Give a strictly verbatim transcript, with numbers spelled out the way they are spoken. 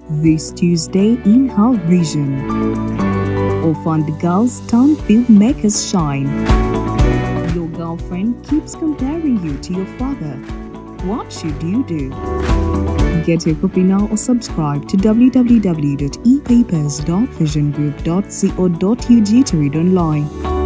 This Tuesday in Her Vision. Often the girls turn filmmakers shine. Your girlfriend keeps comparing you to your father. What should you do? Get your copy now or subscribe to w w w dot e papers dot vision group dot co dot u g to read online.